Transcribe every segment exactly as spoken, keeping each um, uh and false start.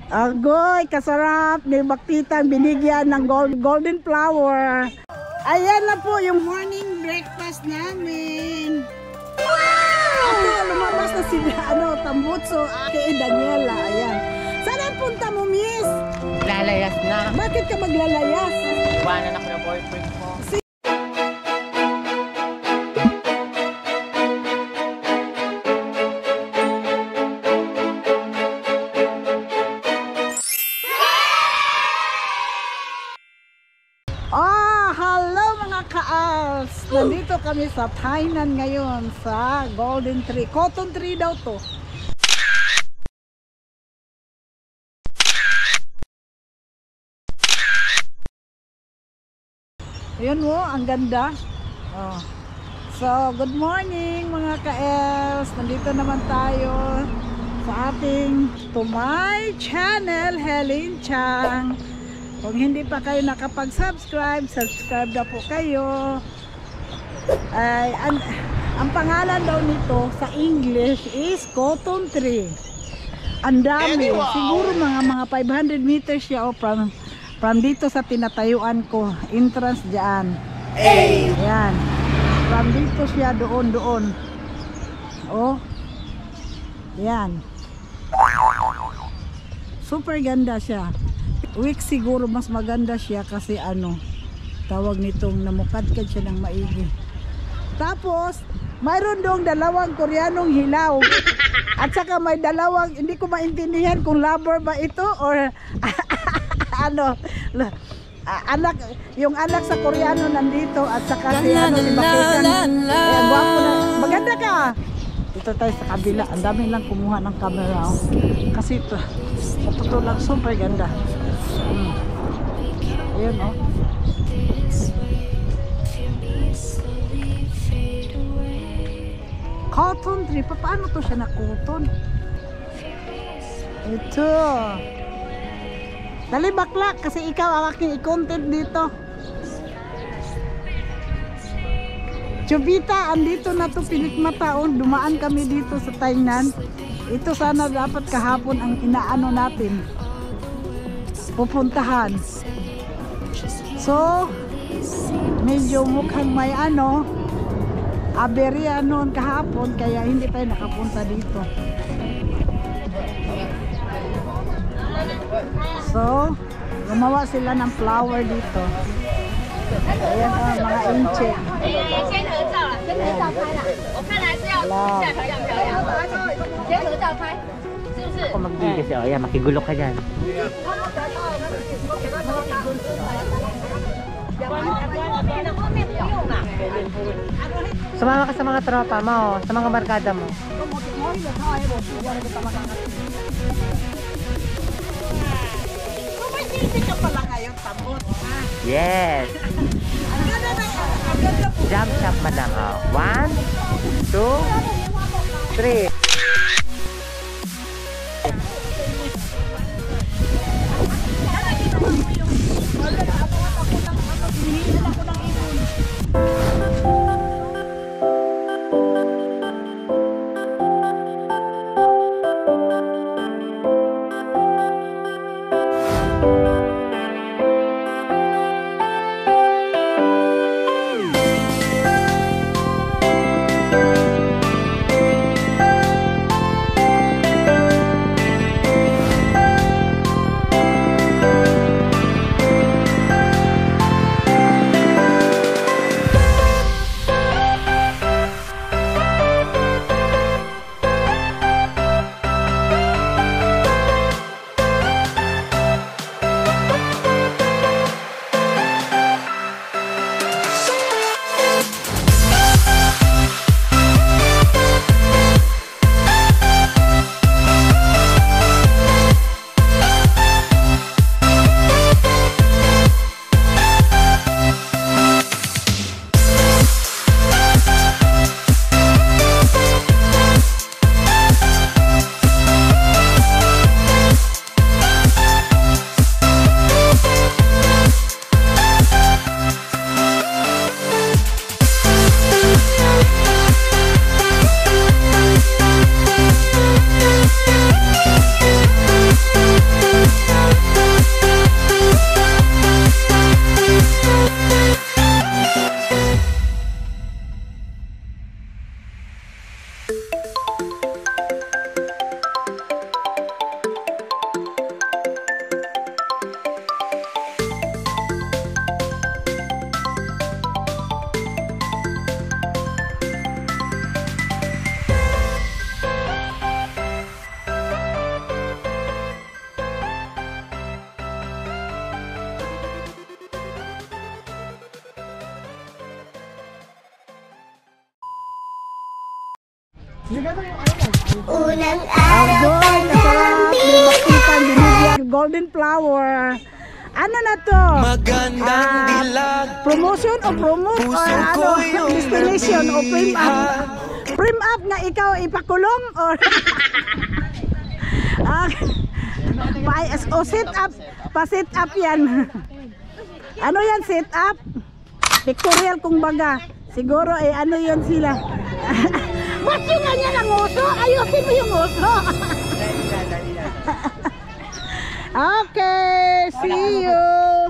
Agoy, kasarap ni Baktitang binigyan ng gold, golden flower. Ayan na po yung morning breakfast namin. Wow! Ito, lumabas na si ano, Tambutso, kay Daniela. Ayan. Saan ang punta mo, miss? Lalayas na. Bakit ka maglalayas? Iwanan ako ng boyfriend ko. Si Ah, hello mga ka-als! Nandito kami sa Tainan ngayon sa Golden Tree. Cotton tree daw to. Ayan mo, ang ganda. Oh. So, good morning mga ka-els. Nandito naman tayo sa ating to my channel, Helen Chang. Kung hindi pa kayo nakapag-subscribe, subscribe na po kayo. Ay, an, ang pangalan daw nito sa English is cotton tree. Ang dami. Siguro mga mga five hundred meters siya o from, from dito sa tinatayuan ko. Entrance dyan. Ayan. From dito siya doon doon. Oh. Yan. Super ganda siya. Week siguro mas maganda siya kasi ano, tawag nitong namukadkad siya ng maigi. Tapos mayroon dong dalawang Koreanong hilaw at saka may dalawang, hindi ko maintindihan kung lover ba ito or ano, anak, yung anak sa Koreano nandito at saka si ano, si Bakitan. Eh, guwapo na, maganda ka. Dito tayo sa kabila, ang dami lang kumuha ng camera, oh. Kasi ito sa totoo lang super ganda. Hmm. Ayan, oh. Cotton tree. Paano to siya na cotton? Ito. Dali bakla kasi ikaw ang aking i-content dito. Chubita, andito na to Pilikmataon. Dumaan kami dito sa Tainan. Ito sana dapat kahapon ang inaano natin. Pupuntahan. So, medyo mukhang may ano, aberya noon kahapon kaya hindi tayo nakapunta dito. So, gumawa sila ng flower dito. Ayan o, mga inche. Ako mag-video siya. Ayan, makigulok ka dyan. Sumama ka sa mga tropa mo, sa mga barkada mo. Yes. Jump shot madam. Oh. One, two, three. Unang Ang araw gold, masarap. May makitang binigyan. Golden flower. Ano na to? Magandang Ah, dilag. promotion o promote or Puso ano? ko yung Destination o frame up? nabihag. Frame up na ikaw ipakulong or ah, pa, o sit up, pa sit up yan. Ano yan sit up? Pictorial kung baga. Siguro eh ano yun sila. Ba't yung ganyan ang uso? Ayusin mo yung uso. Okay, see you.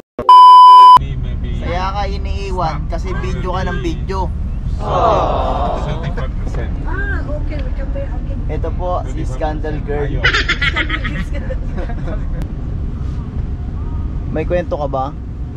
Kaya ka iniiwan kasi video ka ng video. seventy-five percent. Ah, okay, we can be again. Ito po si Scandal Girl. May kwento ka ba?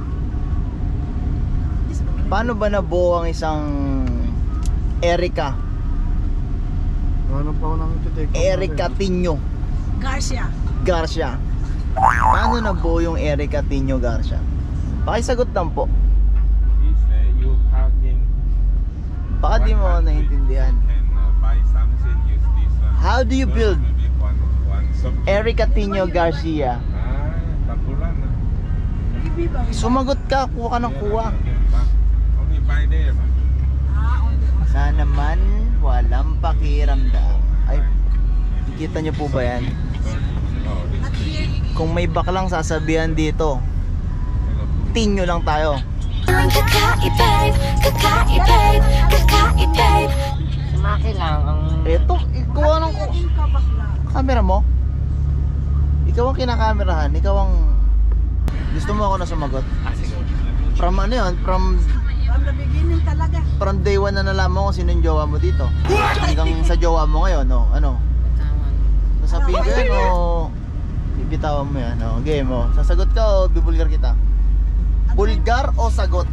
Paano ba nabuo ang isang Erica? Ano pa ako nang titake? Erica Tino Garcia. Garcia. Paano nabuo yung Erica Tino Garcia? Pakisagot lang po. He said you parking. Baka di mo ako naiintindihan. And uh, buy something, use this. Uh, How do you build maybe one, one something. Erica Tino Garcia? Ah, tapulan na. Sumagot ka, kuha ka ng kuha. Only buy there. Sana man walang pakiramdam. Ay, kita niyo po ba yan? Oh, this Kung may baklang sasabihan dito, tinyo lang tayo. kakaibig, kakaibig, kakaibig. Sumaki lang ang... Eto, ikaw anong ku- camera mo? Ikaw ang kinakamerahan, ikaw ang... Gusto mo ako na sumagot? Ah, sige. From ano yun? From, From the beginning talaga. from day one na nalaman mo kung sino yung jowa mo dito. Hanggang sa jowa mo ngayon, no? Ano? Sasabihin ko yan o bibitawan mo yan, no? Game mo. Sasagot ka o bibulgar kita? Bulgar o sagot?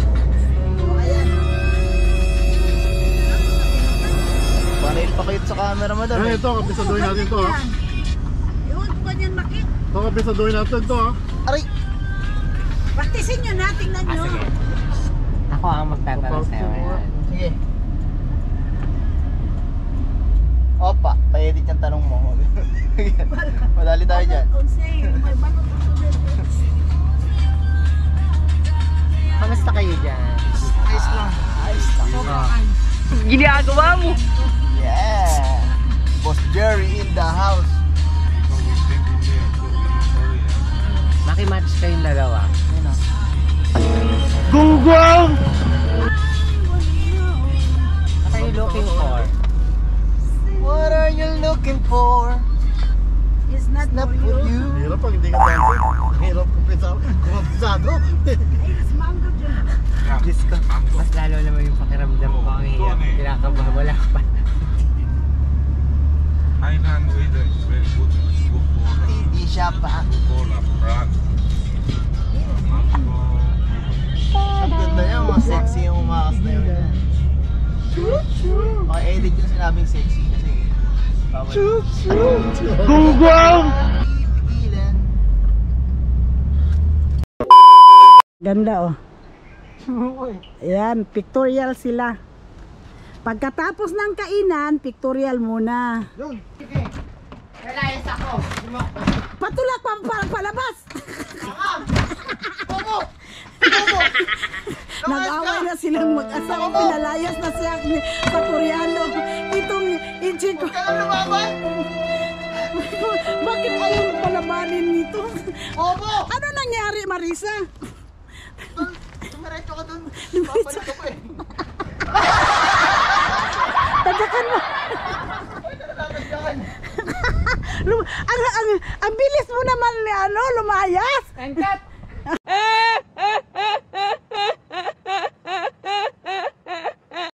Panay pakit sa camera mo doon. Eh, ito, kapisaduhin natin to ha. Yun, kung yan makit. Ito, kapisaduhin natin to ha. Aray! Praktisin nyo na, tingnan nyo. Ako ang magtatanong sa'yo. Ayan. Sige. Opa, pa-edit yung tanong mo. Madali tayo dyan. May balot ang sunod. Kamusta kayo dyan? Ayos lang. Ayos lang. Ginagawa mo! Yeah! Boss Jerry in the house. So we take in there. So we don't worry. ah. Makimatch kayong dalawa. Ayun na. What are you looking for? What are you looking for? It's not Not for for you. you. Hirap pag hindi ka dancing. Hirap kung kumpisado. It's mango dyan. Yeah. Diyos ko. Mango. Mas lalo naman yung pakiramdam ko ang hirap. Kinakabahan. Wala ka pa. Thailand weather is very good. Good for uh, Hindi siya pa. good for uh, brand. Mango. Ang ganda niya, mga sexy yung umakas na yun. Maka-edit yung sinabing sexy kasi bawal. Gunggong! Ganda oh. Ayan, pictorial sila. Pagkatapos ng kainan, pictorial muna. Kailangan ako. Patulak pa, pa palabas. Bobo! Bobo! Nag-away na silang mag-asawa. Pinalayas na siya ni- sa Koreano. Itong Ichi ko. Kailan lumaban? Bakit ayaw mo palabanin nito? Bobo! Ano nangyari, Marisa? Tumiretso ka dun. Babalik ka pa eh. Tadyakan mo. Lum ang, ang, ang bilis mo naman ano, lumayas. Engkat!